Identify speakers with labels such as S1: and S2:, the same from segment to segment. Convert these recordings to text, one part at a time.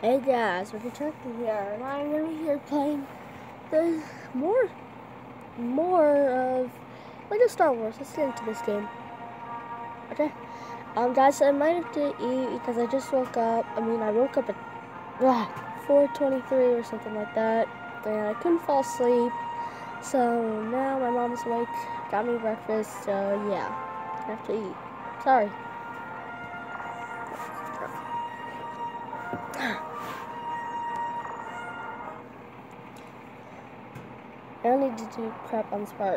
S1: Hey guys, Ricky Turkey here, and I'm gonna be here playing the more of Lego Star Wars. Let's get into this game. Okay. Guys, I might have to eat because I just woke up. I woke up at 4:23 or something like that, and I couldn't fall asleep. So now my mom's awake, got me breakfast. So yeah, I have to eat. Sorry. I don't need to do crap on this part.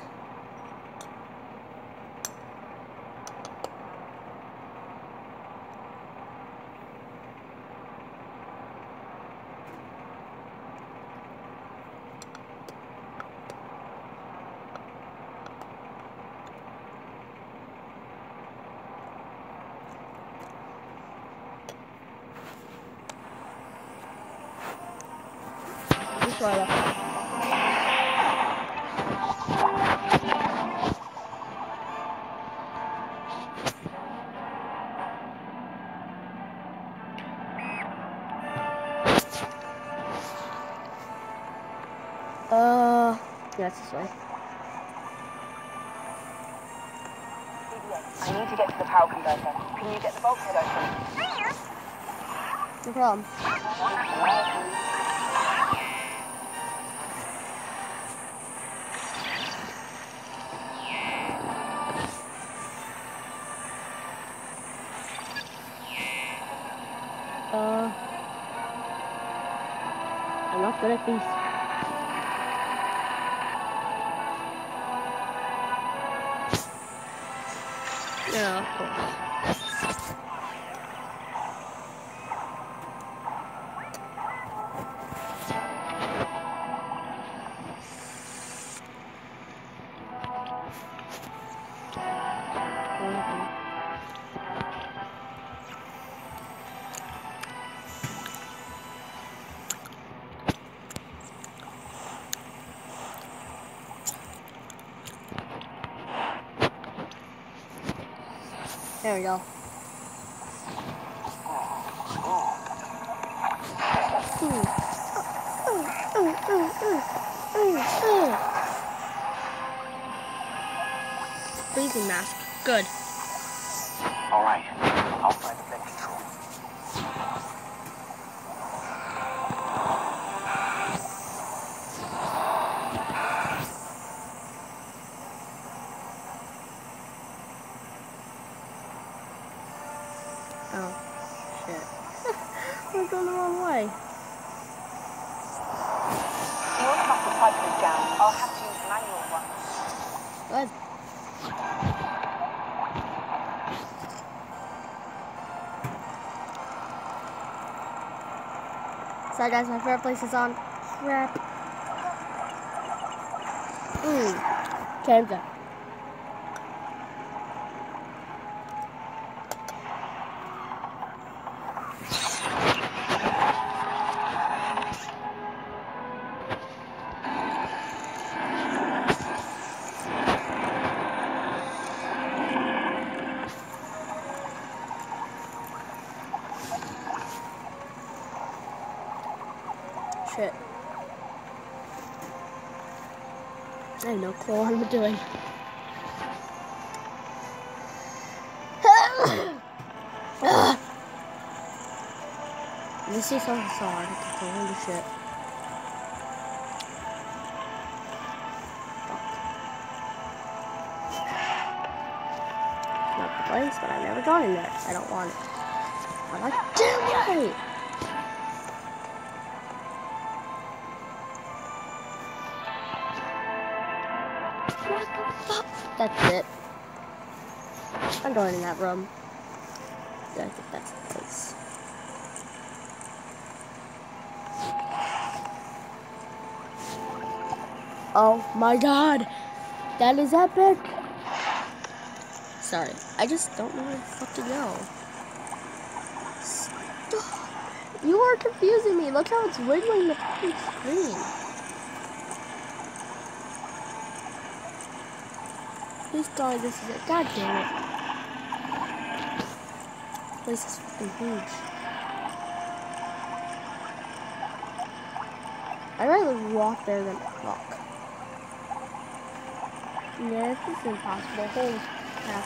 S1: Just right up. Yeah, it's this way.
S2: I need to get to the power converter. Can you get the bulkhead open?
S1: No problem. I'm not good at these. Yeah, of course. There we go. Breathing mask. Good.
S2: All right. I'll find the vent control.
S1: Oh, shit. We're going the wrong way.
S2: The automatic pipe is down. I'll have to use the manual one.
S1: Good. Sorry guys, my favorite place is on. Crap. Okay, I'm done. Shit. I have no clue what I'm doing. This is so hard to control. Holy shit. Not the place, but I've never gone in there. I don't want it. I'm like, damn it! That's it. I'm going in that room. Yeah, I think that's the place. Oh my god! That is epic! Sorry, I just don't know where the fuck to go. Stop. You are confusing me. Look how it's wiggling the fucking screen. Please tell me this is it. God damn it. This place is fucking huge. I'd rather walk there than walk. Yeah, this is impossible. Holy crap.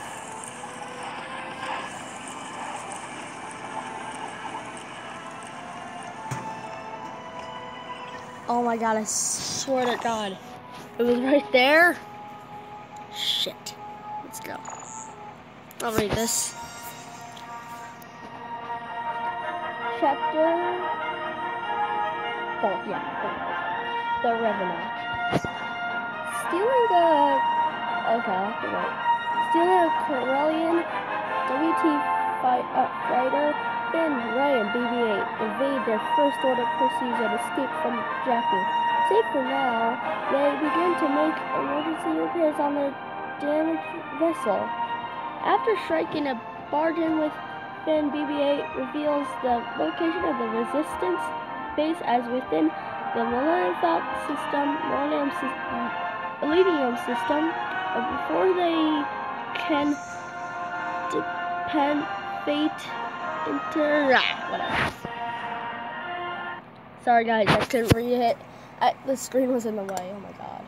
S1: Oh my god, I swear to God. It was right there. Shit. Let's go. I'll read this. Chapter 4, yeah. The Revenant. Stealing a Corellian WT fighter and Ryan BB-8 evade their first order pursuits and escape from jacking. Safe for now, they begin to make emergency repairs on their damaged vessel. After striking a bargain with Finn, BB-8 reveals the location of the Resistance base as within the Millennium system. Before they can depend fate whatever. Sorry guys, I couldn't read it. The screen was in the way. Oh my god.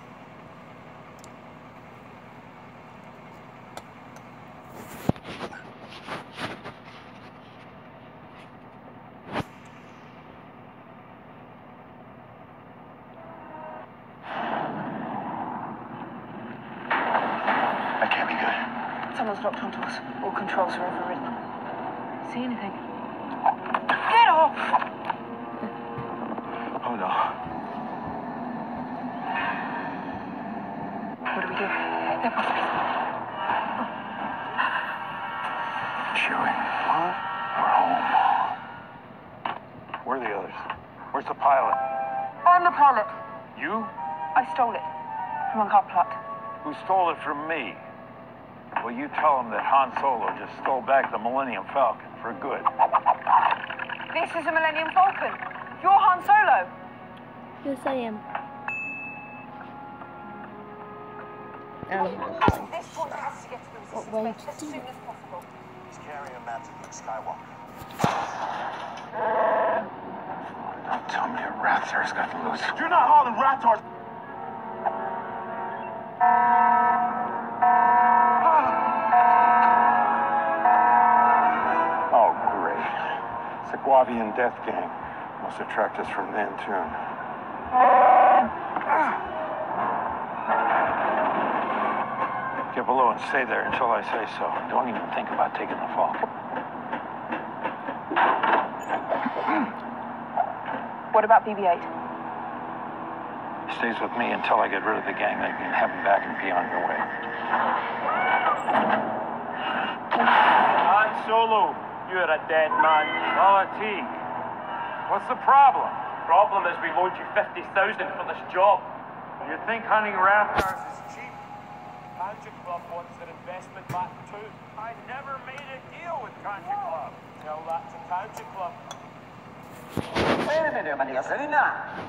S3: That can't be good.
S2: Someone's locked onto us. All controls are overridden. See anything? Get off!
S3: Oh no.
S2: What do we do? They're possible.
S3: Chewie. What? We're home. Where are the others? Where's the pilot?
S2: I'm the pilot.
S3: You?
S2: I stole it from Uncle Plot.
S3: Who stole it from me? Well, you tell them that Han Solo just stole back the Millennium Falcon for good.
S2: This is a Millennium Falcon. You're Han Solo.
S1: Yes, I am.
S2: This point has to get to the Resistance base as soon as possible.
S3: He's carrying a map to Luke Skywalker. Don't tell me a rathars got loose. You're not hauling rathars! Oh, great. Sequavian death gang. Must have tracked us from Nantoon. Get below and stay there until I say so. Don't even think about taking the fall.
S2: What about BB-8?
S3: Stays with me until I get rid of the gang. Then you can have him back and be on your way.
S4: Han Solo, you're a dead man.
S3: Politique. What's the problem?
S4: Problem is we loaned you 50,000 for this job.
S3: You think hunting rathars is cheap?
S4: Country Club wants their investment back too.
S3: I never made a deal with Country Club.
S4: Tell that to Country Club.
S2: Wait a minute, Maria Serena.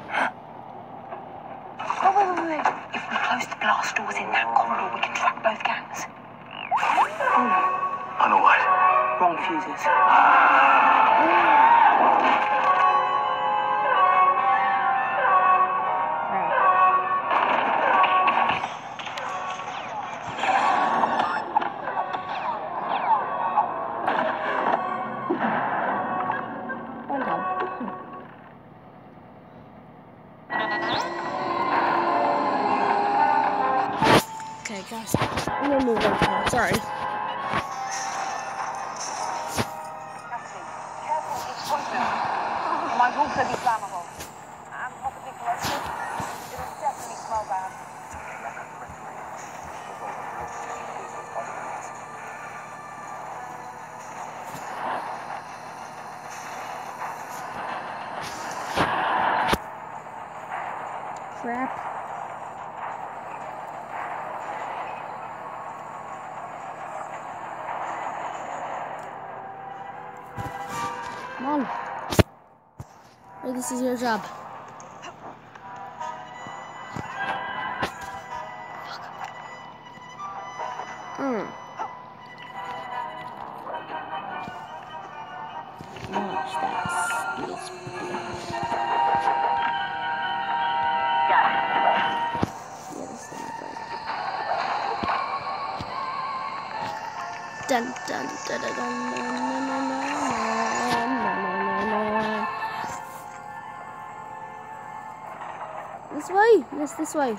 S2: Wait. If we close the blast doors in that corridor, we can track both gangs.
S3: On a what?
S2: Wrong fuses.
S1: Okay, guys. I'm gonna move on. Sorry.
S2: Careful, it's poison. It might also be flammable. And possibly corrosive. It'll definitely smell bad.
S1: Crap. Come on. Hey, this is your job. Launch that. Dun, dun, dun, dun, dun, dun, dun, dun. This way. Yes, this way.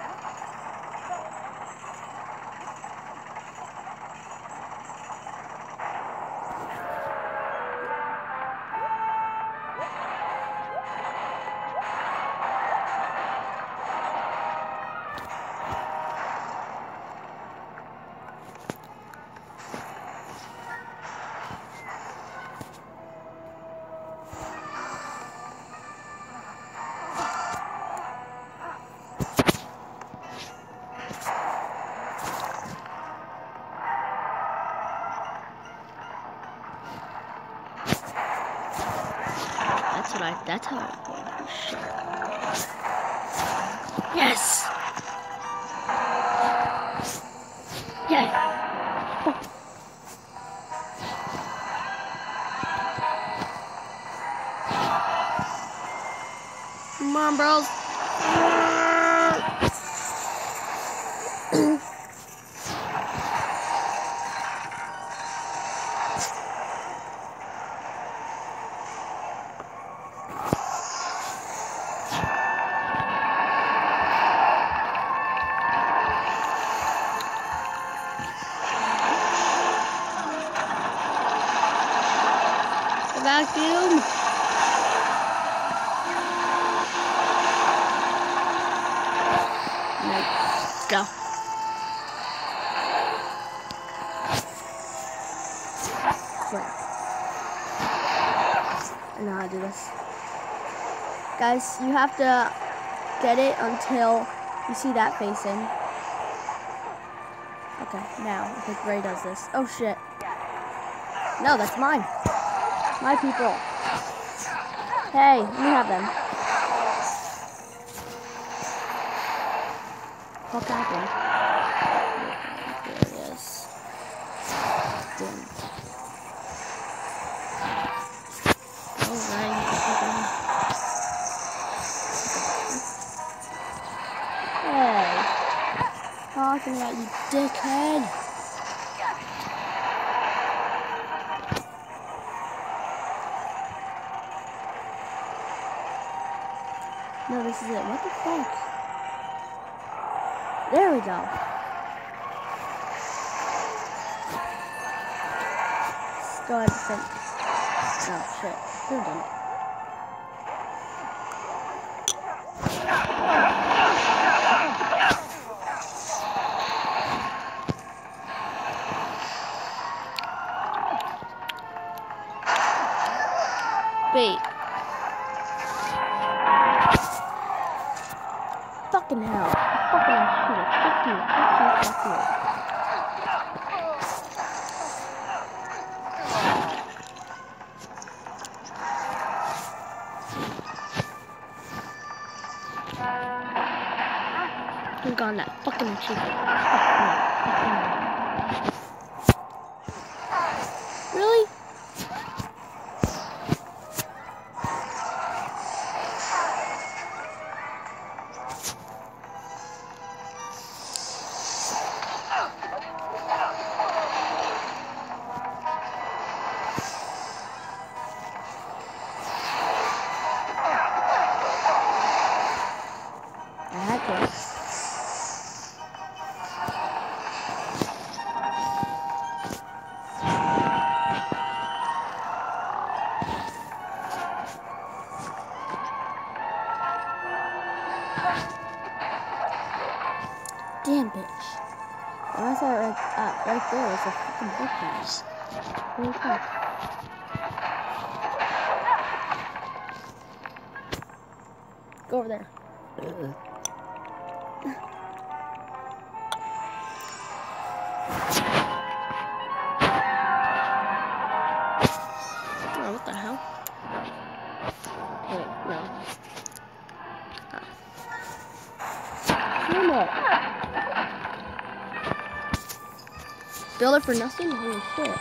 S1: That's how I play this shit. Yes! Yes! Come on, bros. Vacuum. Nope. Let's go. Right. I know how to do this. Guys, you have to get it until you see that facing. Okay, now I think Ray does this. Oh shit. No, that's mine. My people. Hey, let me have them. What happened? There it is. Damn. Alright. Hey. Talking about you dickhead. No, this is it. What the fuck? There we go. Let's go ahead and send. Oh shit. Who done it? Wait. Fucking hell. Fucking shit. Fuck you. Fuck you. Fuck you. I'm gone that fucking chicken. Really? I had to. Damn bitch. Well, I thought right there was a fucking bookhouse. Holy fuck. Go over there. Oh, what the hell? Wait, no. Come on. Build it for nothing? Holy shit.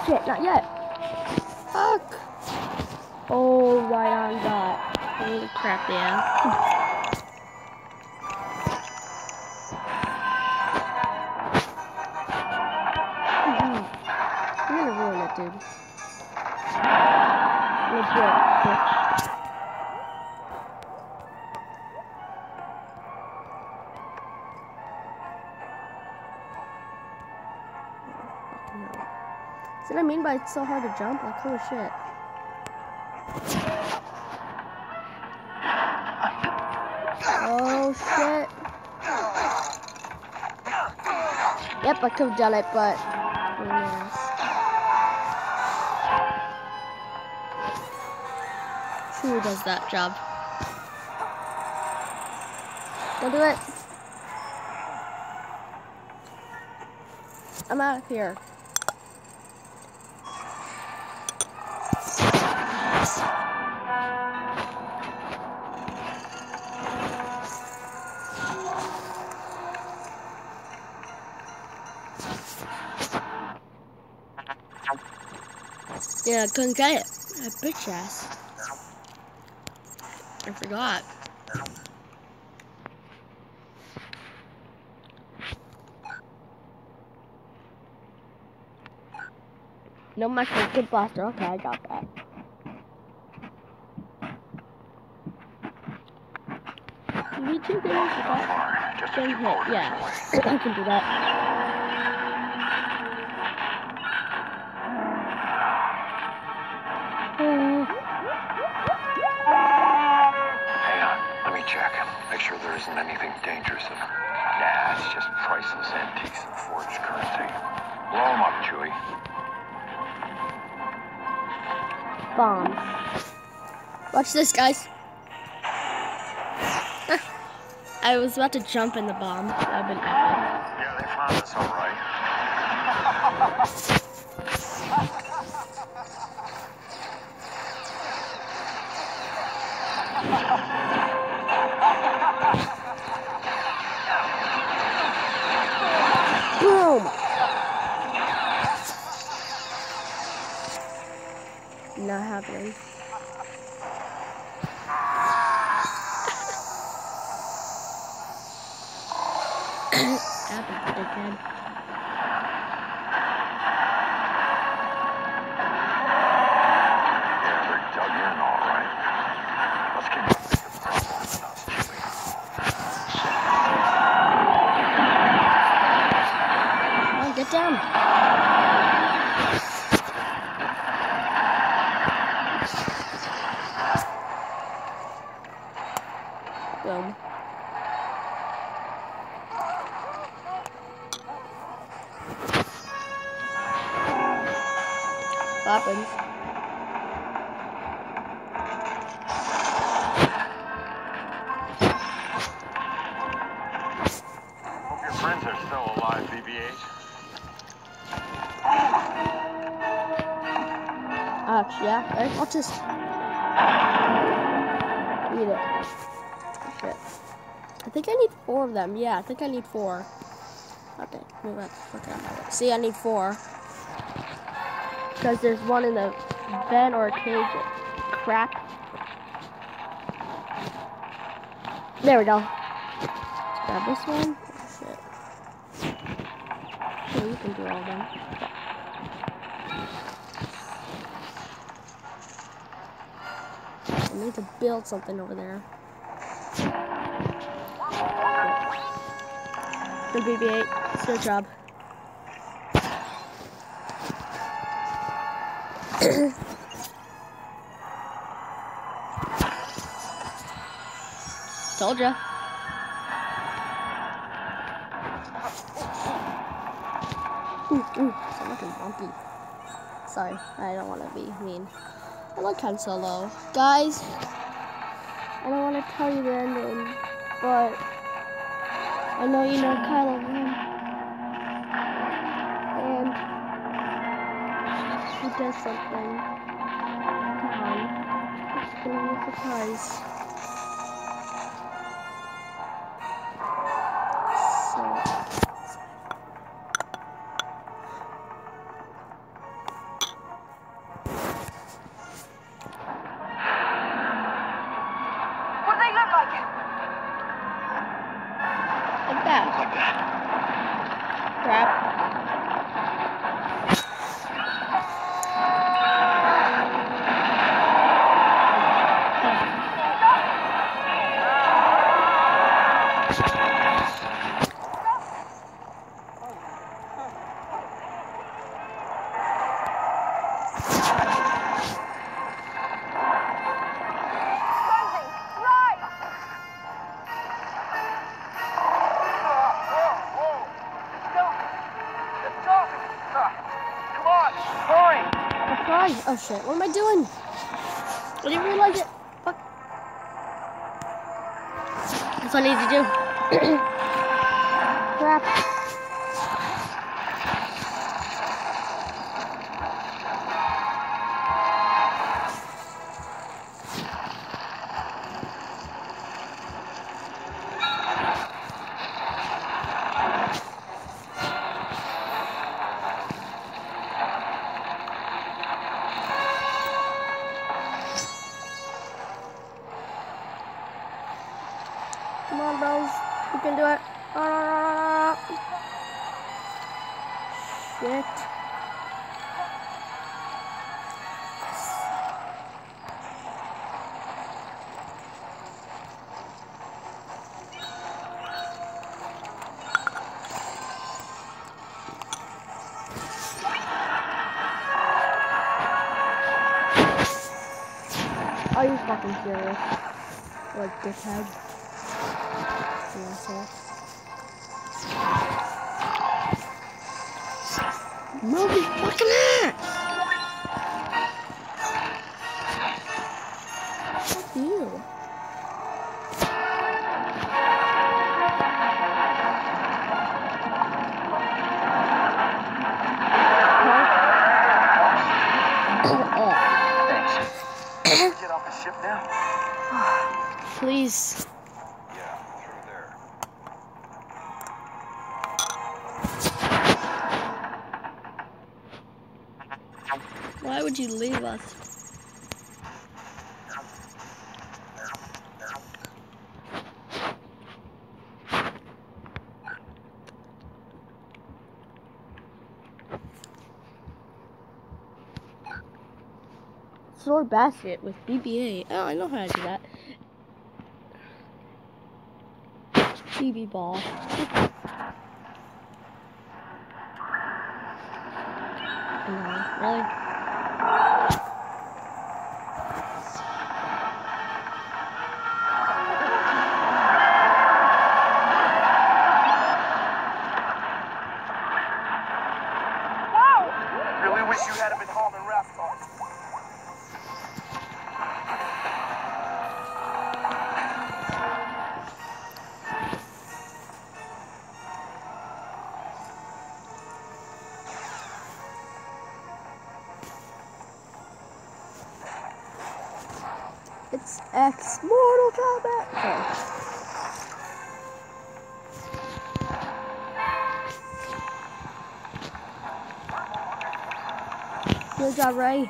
S1: Shit, not yet. Fuck. Oh, right on that. Holy crap, yeah. You're gonna ruin it, dude. Legit, bitch. See what I mean by it's so hard to jump? Like, holy shit. Oh, shit. Yep, I could have done it, but... Who does that job? Don't do it. I'm out of here. Yeah, I couldn't get it. That bitch ass. I forgot. No mushroom, good blaster. Okay, I got that. You need 2 grenades with that.
S3: Just
S1: Then hit. Yeah, I can do that.
S3: Hang on, let me check. Make sure there isn't anything dangerous in them. Nah, it's just priceless antiques and forged currency. Blow them up, Chewie.
S1: Bombs. Watch this, guys. I was about to jump in the bomb. That would have been epic.
S3: Yeah, they found us all right.
S1: Boom! Not happening. Happened, dickhead.
S3: Yeah, they're dug in all right. Let's keep moving.
S1: Oh, get down. Boom. What happens?
S3: Hope your friends are still alive, BB-8.
S1: Ouch, yeah. I'll just eat it. Shit. I think I need 4 of them. Yeah, I think I need 4. Okay, move that fuck out of my way. See, I need 4. Because there's one in the vent or a cage. Crap. There we go. Let's grab this one. Oh, shit. Yeah, you can do all of them. I need to build something over there. The BB-8, it's your job. Told ya. Ooh, so looking bumpy. Sorry, I don't want to be mean. I like Han Solo. Guys, I don't want to tell you the ending, but I know you know Kylo Ren. And he does something. Come on. It's gonna be a surprise. Sorry. Oh shit, what am I doing? I didn't realize it. Fuck. That's what I need to do. Crap. Come on, bros. You can do it. Shit. Are you fucking serious? Like dickhead. Asshole. Move your fucking ass! Fuck you.
S3: Thanks. Get off the ship now?
S1: Please.
S3: Yeah, through there.
S1: Why would you leave us? Sword basket with BB-8. Oh, I know how to do that. BB ball. No, really?
S4: Really wish you had been home in rathars.
S1: It's X Mortal Kombat. Okay. Good job, Ray.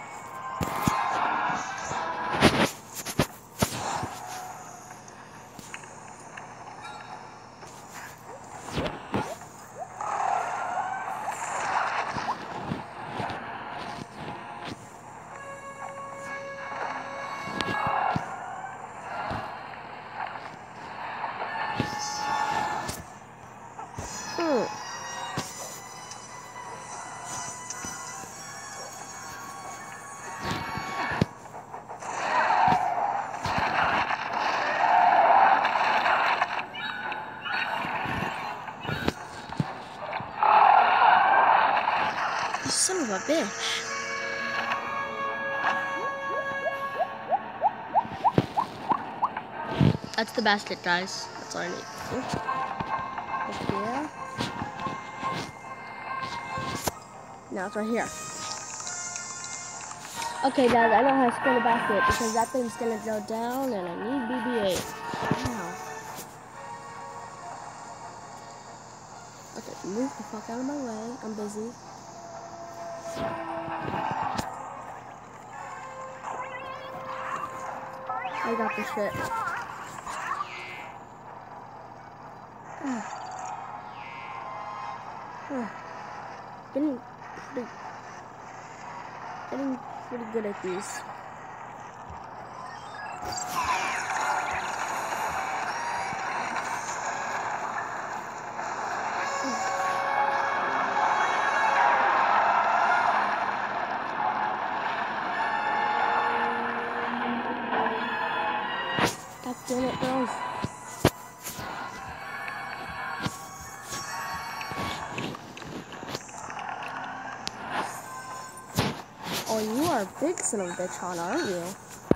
S1: You son of a bitch. That's the basket, guys. That's all I need. Up here. Now it's right here. Okay, guys, I know how to spin the basket because that thing's gonna go down and I need BB-8. Now. Okay, move the fuck out of my way. I'm busy. I got this shit. Getting pretty good at these. God damn it, girls. Oh, you are a big son of a bitch, hon, aren't you?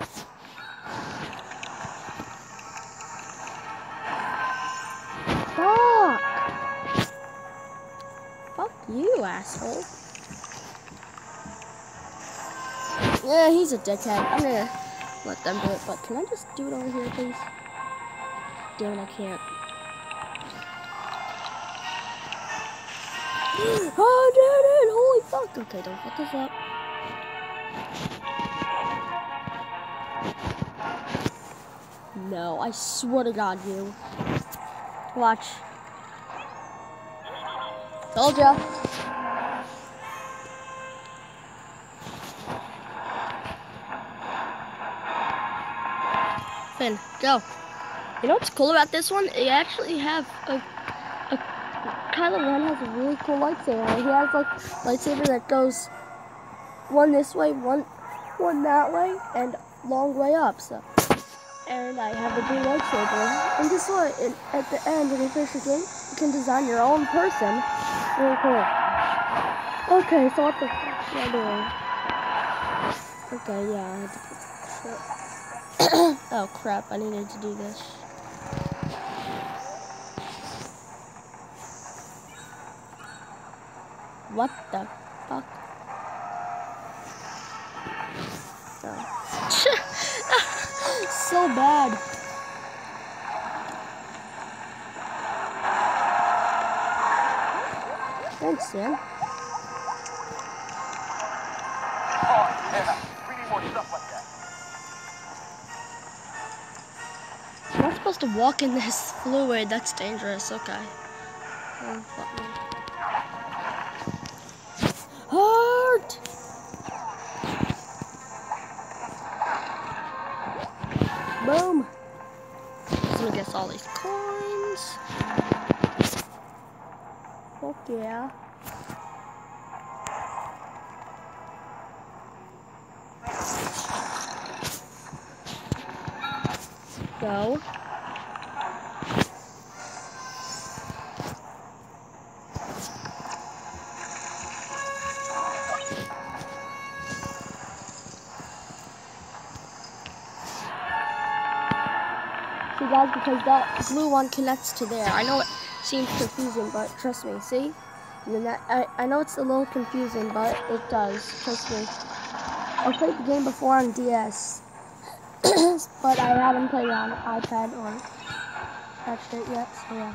S1: Fuck! Fuck you, asshole. Yeah, he's a dickhead. I'm gonna let them do it, but can I just do it over here, please? Damn it, I can't. Oh, dude, holy fuck. Okay, don't fuck this up. No, I swear to God, you. Watch. Told ya. Finn, go. You know what's cool about this one? You actually have Kylo Ren has a really cool lightsaber. He has like lightsaber that goes one this way, one that way, and long way up. So, and I have the blue lightsaber. And guess what? At the end, when you finish the game, you can design your own person. Really cool. Okay, so what the fuck am I doing? Okay, yeah, I had to put shit. Oh crap! I needed to do this. What the fuck? Oh. So bad. Thanks, Sam.
S4: Oh, yeah. We need more stuff like that.
S1: I'm not supposed to walk in this fluid. That's dangerous. Okay. Oh, fuck me. Heart! Boom! Just gonna guess all these coins. Fuck yeah. Go. See guys, because that blue one connects to there. I know it seems confusing, but trust me, see? And then that, I know it's a little confusing, but it does, trust me. I played the game before on DS, but I haven't played it on iPad or touched it yet, so yeah.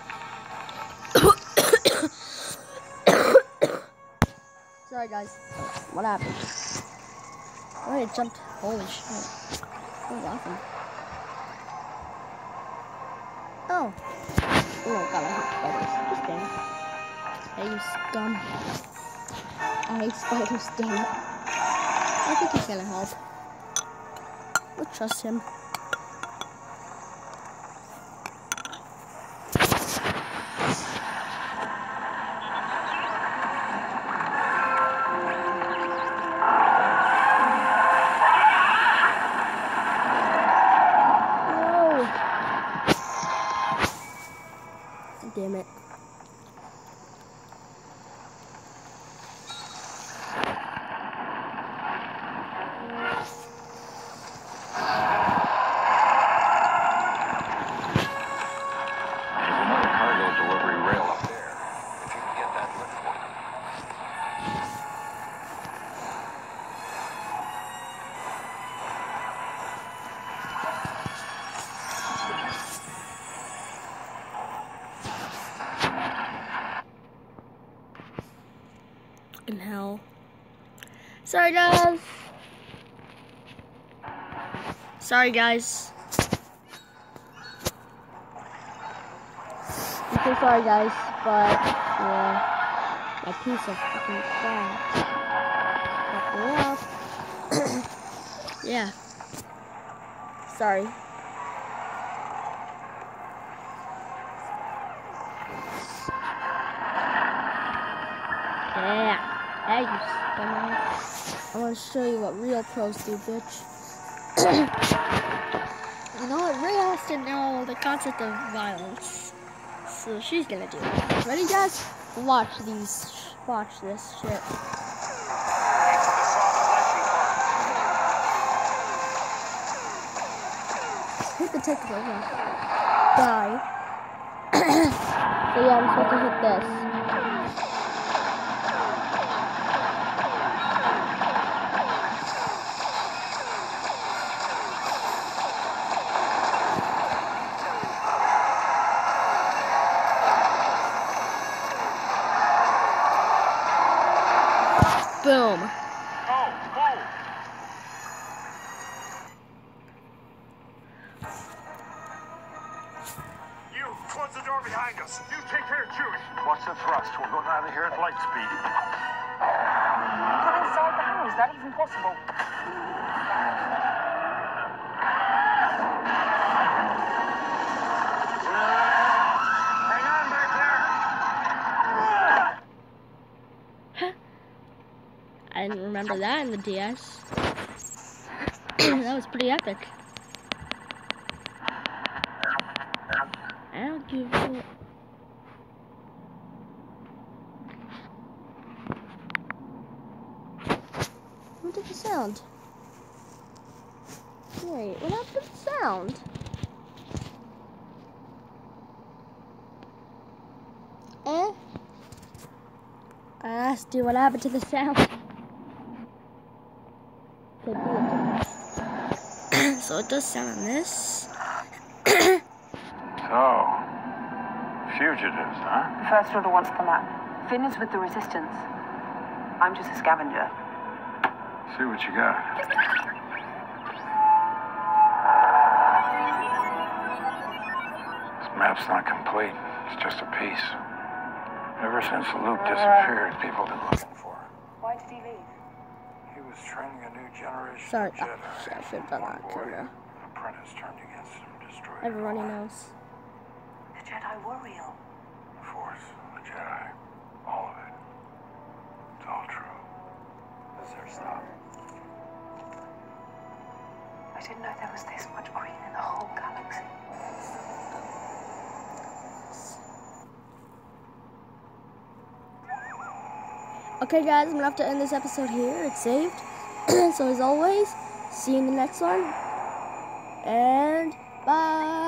S1: Sorry guys, what happened? Oh, it jumped, holy shit. What happened? Oh. Oh god, I hate spiders. Just damn it. Hey, you scum. I hate spiders, damn it. I think he's gonna help. We'll trust him. Damn it.
S3: There's another cargo delivery rail up there. If you can get that lift for me.
S1: In hell. Sorry guys. Sorry guys. I'm so sorry guys, but yeah, my piece of fucking crap fucked me up. Yeah. Sorry. Yeah. Hey, you scummy. I want to show you what real pros do, bitch. You know what? Ray has to know the concept of violence. So she's gonna do it. Ready, guys? Watch this shit.
S4: Into the throttle
S1: to take it over. Die. So yeah, I'm supposed to hit this. Boom.
S4: You, close the door behind us. You take care of Chewie.
S3: What's the thrust? We're going out of here at light speed.
S2: Get inside the hangar. Is that even possible?
S3: Hang on back there.
S1: I didn't remember that in the DS. That was pretty epic. I don't give a... What did the sound? Wait, what happened to the sound? I asked you what happened to the sound. So it does sound on this.
S3: So, fugitives, huh?
S2: The First Order wants the map. Finn is with the Resistance. I'm just a scavenger.
S3: See what you got. This map's not complete. It's just a piece. Ever since Luke disappeared, people have been looking for him.
S2: Why did he leave?
S3: He was training a new generation
S1: Sorry,
S3: of Jedi.
S1: I should have done that.
S3: One boy,
S1: Kinda.
S3: an apprentice turned against him, destroyed
S1: Everybody
S3: him all.
S1: knows.
S2: The Jedi were real.
S3: The Force, the Jedi, all of it. It's all true. Is there stop?
S2: I didn't know there was this much green in the whole galaxy.
S1: Okay guys, I'm gonna have to end this episode here. It's saved. So as always, see you in the next one. And bye.